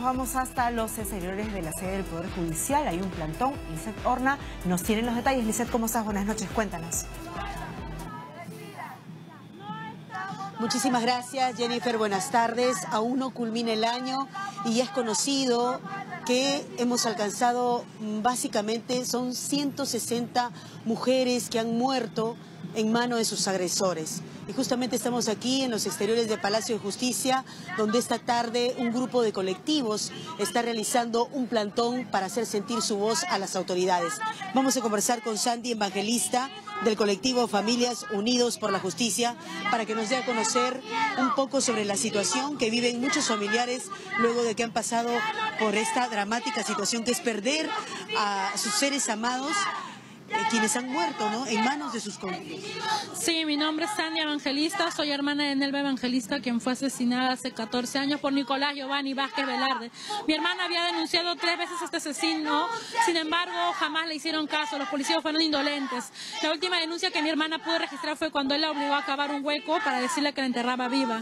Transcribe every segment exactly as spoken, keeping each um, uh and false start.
vamos hasta los exteriores de la sede del Poder Judicial. Hay un plantón. Lizeth Horna nos tiene los detalles. Lizeth, ¿cómo estás? Buenas noches, cuéntanos. Muchísimas gracias, Jennifer. Buenas tardes. Aún no culmina el año y ya es conocido que hemos alcanzado, básicamente, son ciento sesenta mujeres que han muerto en manos de sus agresores. Y justamente estamos aquí en los exteriores del Palacio de Justicia, donde esta tarde un grupo de colectivos está realizando un plantón para hacer sentir su voz a las autoridades. Vamos a conversar con Sandy Evangelista, del colectivo Familias Unidos por la Justicia, para que nos dé a conocer un poco sobre la situación que viven muchos familiares luego de que han pasado por esta dramática situación que es perder a sus seres amados, eh, quienes han muerto, ¿no?, en manos de sus cónyuges. Sí, mi nombre es Sandy Evangelista, soy hermana de Nelva Evangelista, quien fue asesinada hace catorce años por Nicolás Giovanni Vázquez Velarde. Mi hermana había denunciado tres veces a este asesino, sin embargo jamás le hicieron caso, los policías fueron indolentes. La última denuncia que mi hermana pudo registrar fue cuando él la obligó a cavar un hueco para decirle que la enterraba viva.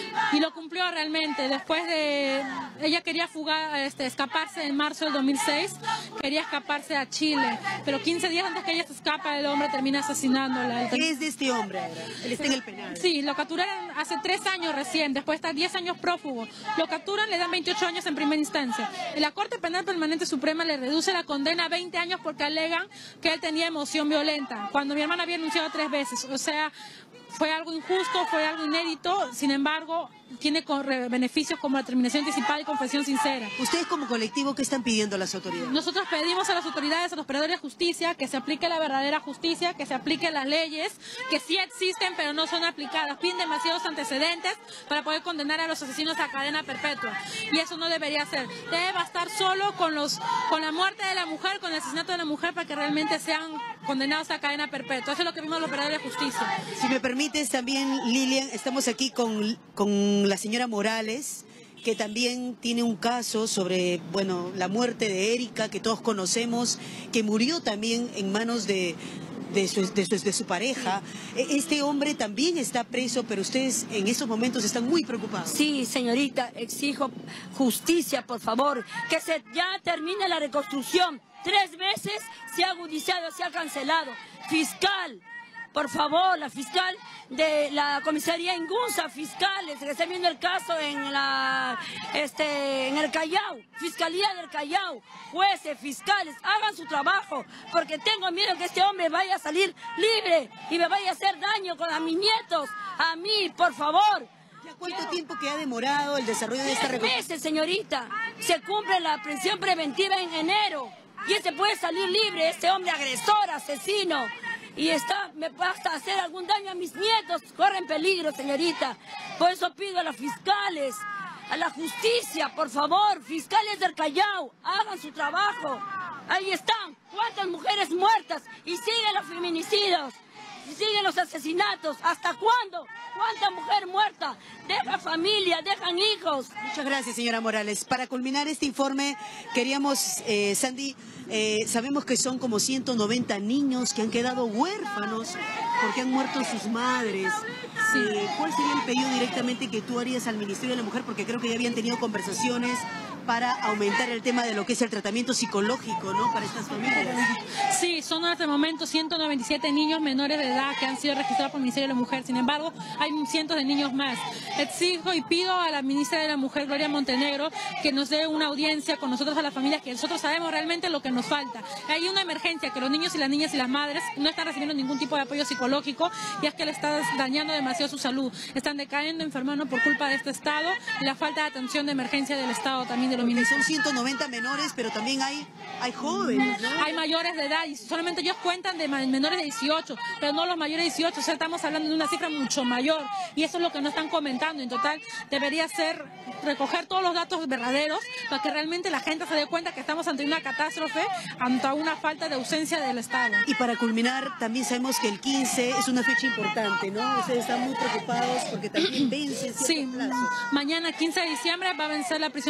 Y lo cumplió realmente. Después de... Ella quería fugar, este, escaparse en marzo del dos mil seis, quería escaparse a Chile, pero quince días antes que ella se escapa, el hombre termina asesinándola. ¿Qué es de este hombre ahora? Él está en el penal. Sí, lo capturaron hace tres años recién, después de estar diez años prófugo. Lo capturan, le dan veintiocho años en primera instancia. Y la Corte Penal Permanente Suprema le reduce la condena a veinte años porque alegan que él tenía emoción violenta, cuando mi hermana había denunciado tres veces. O sea, fue algo injusto, fue algo inédito, sin embargo, tiene beneficios como la terminación anticipada y confesión sincera. ¿Ustedes como colectivo qué están pidiendo a las autoridades? Nosotros pedimos a las autoridades, a los operadores de justicia, que se aplique la verdadera justicia, que se apliquen las leyes, que sí existen pero no son aplicadas. Piden demasiados antecedentes para poder condenar a los asesinos a cadena perpetua. Y eso no debería ser. Debe bastar solo con, los, con la muerte de la mujer, con el asesinato de la mujer, para que realmente sean condenados a cadena perpetua. Eso es lo que vimos los operadores de justicia. Si me permites también, Lilian, estamos aquí con, con la señora Morales, que también tiene un caso sobre, bueno, la muerte de Erika, que todos conocemos, que murió también en manos de, de, su, de, su, de su pareja. Este hombre también está preso, pero ustedes en estos momentos están muy preocupados. Sí, señorita, exijo justicia, por favor, que se ya termine la reconstrucción. Tres veces se ha agudizado, se ha cancelado. Fiscal, por favor, la fiscal de la comisaría Ingunza, fiscales que están viendo el caso en la este en el Callao, Fiscalía del Callao, jueces, fiscales, hagan su trabajo, porque tengo miedo que este hombre vaya a salir libre y me vaya a hacer daño con a mis nietos, a mí, por favor. ¿Ya cuánto tiempo que ha demorado el desarrollo de esta reconstrucción? Meses, señorita. Se cumple la prisión preventiva en enero y este puede salir libre, este hombre agresor, asesino. Y está, me basta hacer algún daño a mis nietos, corren peligro, señorita. Por eso pido a los fiscales, a la justicia, por favor, fiscales del Callao, hagan su trabajo. Ahí están, cuántas mujeres muertas y siguen los feminicidios, y siguen los asesinatos. ¿Hasta cuándo? ¿Cuánta mujer muerta? Dejan familia, dejan hijos. Muchas gracias, señora Morales. Para culminar este informe, queríamos, eh, Sandy, eh, sabemos que son como ciento noventa niños que han quedado huérfanos porque han muerto sus madres. Sí. Eh, ¿Cuál sería el pedido directamente que tú harías al Ministerio de la Mujer? Porque creo que ya habían tenido conversaciones para aumentar el tema de lo que es el tratamiento psicológico, ¿no?, para estas familias. Sí, son hasta el momento ciento noventa y siete niños menores de edad que han sido registrados por el Ministerio de la Mujer. Sin embargo, hay cientos de niños más. Exijo y pido a la ministra de la Mujer, Gloria Montenegro, que nos dé una audiencia con nosotros, a las familias, que nosotros sabemos realmente lo que nos falta. Hay una emergencia, que los niños y las niñas y las madres no están recibiendo ningún tipo de apoyo psicológico, y es que le está dañando demasiado su salud. Están decayendo, enfermando por culpa de este Estado y la falta de atención de emergencia del Estado también, de los ministros. Son ciento noventa menores, pero también hay, hay jóvenes, ¿no? Hay mayores de edad y solamente ellos cuentan de menores de dieciocho, pero no los mayores de dieciocho. O sea, estamos hablando de una cifra mucho mayor y eso es lo que no están comentando. En total, debería ser recoger todos los datos verdaderos para que realmente la gente se dé cuenta que estamos ante una catástrofe, ante una falta de ausencia del Estado. Y para culminar, también sabemos que el quince es una fecha importante, ¿no? Ustedes están muy preocupados porque también vence cierto Sí, plazo. mañana quince de diciembre va a vencer la prisión preventiva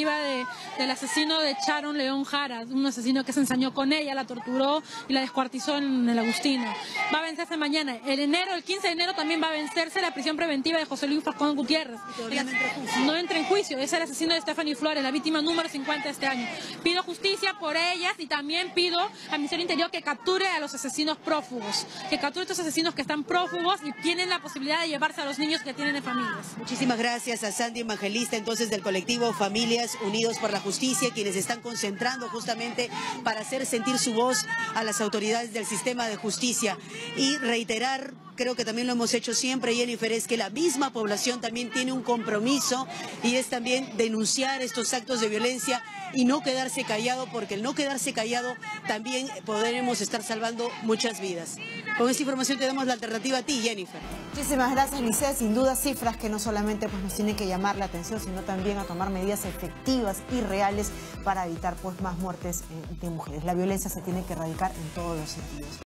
preventiva de, del asesino de Sharon León Jara, un asesino que se ensañó con ella, la torturó y la descuartizó en el Agustino. Va a vencerse mañana. El enero, el quince de enero también va a vencerse la prisión preventiva de José Luis Falcón Gutiérrez. Todavía no entra en juicio. No entra en juicio, es el asesino de Stephanie Flores, la víctima número cincuenta de este año. Pido justicia por ellas y también pido al Ministerio del Interior que capture a los asesinos prófugos, que capture a estos asesinos que están prófugos y tienen la posibilidad de llevarse a los niños que tienen de familias. Muchísimas gracias a Sandy Evangelista, entonces del colectivo Familias Unidos por la Justicia, quienes están concentrando justamente para hacer sentir su voz a las autoridades del sistema de justicia y reiterar, creo que también lo hemos hecho siempre, Jennifer, es que la misma población también tiene un compromiso y es también denunciar estos actos de violencia y no quedarse callado, porque el no quedarse callado también podremos estar salvando muchas vidas. Con esta información te damos la alternativa a ti, Jennifer. Muchísimas gracias, Lisset. Sin duda, cifras que no solamente pues, nos tienen que llamar la atención, sino también a tomar medidas efectivas y reales para evitar pues, más muertes de mujeres. La violencia se tiene que erradicar en todos los sentidos.